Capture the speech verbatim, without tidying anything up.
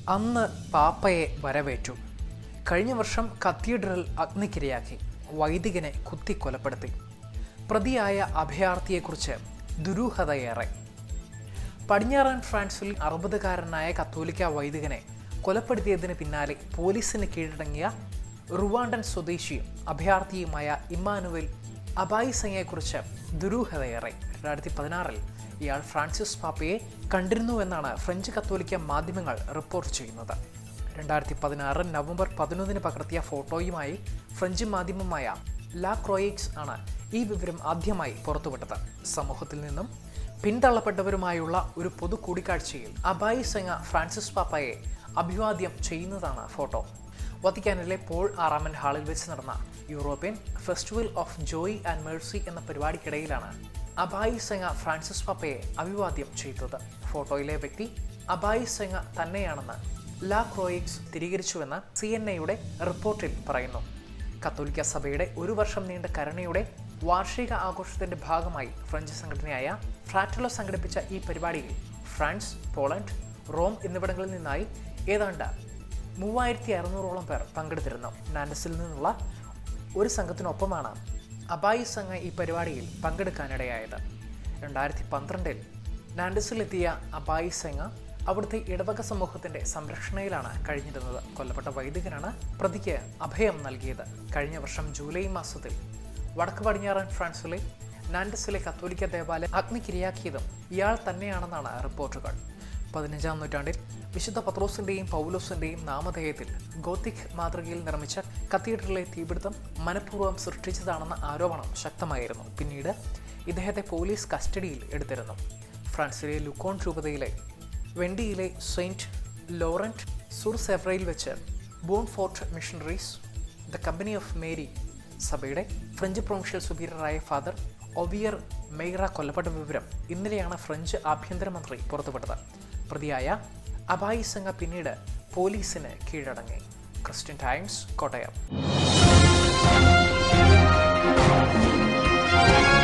അന്ന് പാപ്പയെ വരവേറ്റു. കഴിഞ്ഞ വർഷം കത്തീഡ്രൽ അഗ്നിക്കിരയാക്കി വൈദികനെ കുത്തിക്കൊലപ്പെടുത്തി. പ്രതിയായ അഭയാർത്ഥിയെക്കുറിച്ച് ദുരൂഹതയേറെ. പടിഞ്ഞാറൻ ഫ്രാൻസിൽ അറുപതുകാരനായ കത്തോലിക്ക വൈദികനെ കൊലപ്പെടുത്തിയതിന് പിന്നാലെ പോലീസിന് കീഴടങ്ങിയ റുവാണ്ടൻ സ്വദേശിയും അഭയാർത്ഥിയുമായ ഇമ്മാനുവൽ അബായിസങ്ങയെക്കുറിച്ച് ദുരൂഹതയേറെ. രണ്ടായിരത്തി പതിനാറിൽ ഇയാൾ ഫ്രാൻസിസ് പാപ്പയെ കണ്ടിരുന്നുവെന്നാണ് ഫ്രഞ്ച് കത്തോലിക്ക മാധ്യമങ്ങൾ റിപ്പോർട്ട് ചെയ്യുന്നത്. രണ്ടായിരത്തി പതിനാറ് നവംബർ പതിനൊന്നിന് പകർത്തിയ ഫോട്ടോയുമായി ഫ്രഞ്ച് മാധ്യമമായ ലാ ക്രോയിക്സ് ആണ് ഈ വിവരം ആദ്യമായി പുറത്തുവിട്ടത്. സമൂഹത്തിൽ നിന്നും പിന്തള്ളപ്പെട്ടവരുമായുള്ള ഒരു പൊതു കൂടിക്കാഴ്ചയിൽ അബായിസങ്ങ ഫ്രാൻസിസ് പാപ്പയെ അഭിവാദ്യം ചെയ്യുന്നതാണ് ഫോട്ടോ. വത്തിക്കാനിലെ പോൾ ആറാമൻ ഹാളിൽ വെച്ച് നടന്ന European festival of joy and mercy എന്ന പരിപാടിക്കിടയിലാണ് അബായിസങ്ങ ഫ്രാൻസിസ് പാപ്പയെ അഭിവാദ്യം ചെയ്തത്. ഫോട്ടോയിലെ വ്യക്തി അബായിസങ്ങ തന്നെയാണെന്ന് ലാ ക്രോയിക്സ് സ്ഥിരീകരിച്ചുവെന്ന് സി എൻ എയുടെ റിപ്പോർട്ടിൽ പറയുന്നു. കത്തോലിക്ക സഭയുടെ ഒരു വർഷം നീണ്ട കരുണയുടെ വാർഷിക ആഘോഷത്തിന്റെ ഭാഗമായി ഫ്രഞ്ച് സംഘടനയായ ഫ്രാറ്റലോ സംഘടിപ്പിച്ച ഈ പരിപാടിയിൽ ഫ്രാൻസ്, പോളണ്ട്, റോം എന്നിവിടങ്ങളിൽ നിന്നായി ഏതാണ്ട് മൂവായിരത്തി അറുന്നൂറോളം പേർ പങ്കെടുത്തിരുന്നു. നാൻഡസിൽ നിന്നുള്ള ഒരു സംഘത്തിനൊപ്പമാണ് അബായിസങ്ങ ഈ പരിപാടിയിൽ പങ്കെടുക്കാനിടയായത്. രണ്ടായിരത്തി പന്ത്രണ്ടിൽ നാൻഡസിലെത്തിയ അബായിസങ്ങ അവിടുത്തെ ഇടവക സമൂഹത്തിന്റെ സംരക്ഷണയിലാണ് കഴിഞ്ഞിരുന്നത്. കൊല്ലപ്പെട്ട വൈദികനാണ് പ്രതിക്ക് അഭയം നൽകിയത്. കഴിഞ്ഞ വർഷം ജൂലൈ മാസത്തിൽ വടക്ക് പടിഞ്ഞാറൻ ഫ്രാൻസിലെ നാൻഡസിലെ കത്തോലിക്ക ദേവാലയം അഗ്നിക്കിരയാക്കിയതും ഇയാൾ തന്നെയാണെന്നാണ് റിപ്പോർട്ടുകൾ. പതിനഞ്ചാം നൂറ്റാണ്ടിൽ വിശുദ്ധ പത്രോസിന്റെയും പൗലോസിന്റെയും നാമധേയത്തിൽ ഗോത്തിക് മാതൃകയിൽ നിർമ്മിച്ച കത്തീഡ്രലിലെ തീപിടുത്തം മനഃപൂർവ്വം സൃഷ്ടിച്ചതാണെന്ന ആരോപണം ശക്തമായിരുന്നു. പിന്നീട് ഇദ്ദേഹത്തെ പോലീസ് കസ്റ്റഡിയിൽ എടുത്തിരുന്നു. ഫ്രാൻസിലെ ലുക്കോൺ രൂപതയിലെ വെൻഡിയിലെ സെയിൻറ്റ് ലോറന്റ് സുർ സെവ്രയിൽ വെച്ച് Montfort missionaries the company of Mary സഭയുടെ ഫ്രഞ്ച് പ്രൊവിൻഷ്യൽ സുപ്പീരിയറായ ഫാദർ ഒവിയർ മെയ്റ കൊല്ലപ്പെട്ട വിവരം ഇന്നലെയാണ് ഫ്രഞ്ച് ആഭ്യന്തരമന്ത്രി പുറത്തുവിട്ടത്. പ്രതിയായ അബായിസങ്ങ പിന്നീട് പോലീസിന് കീഴടങ്ങി. Christian Times, Kottayam.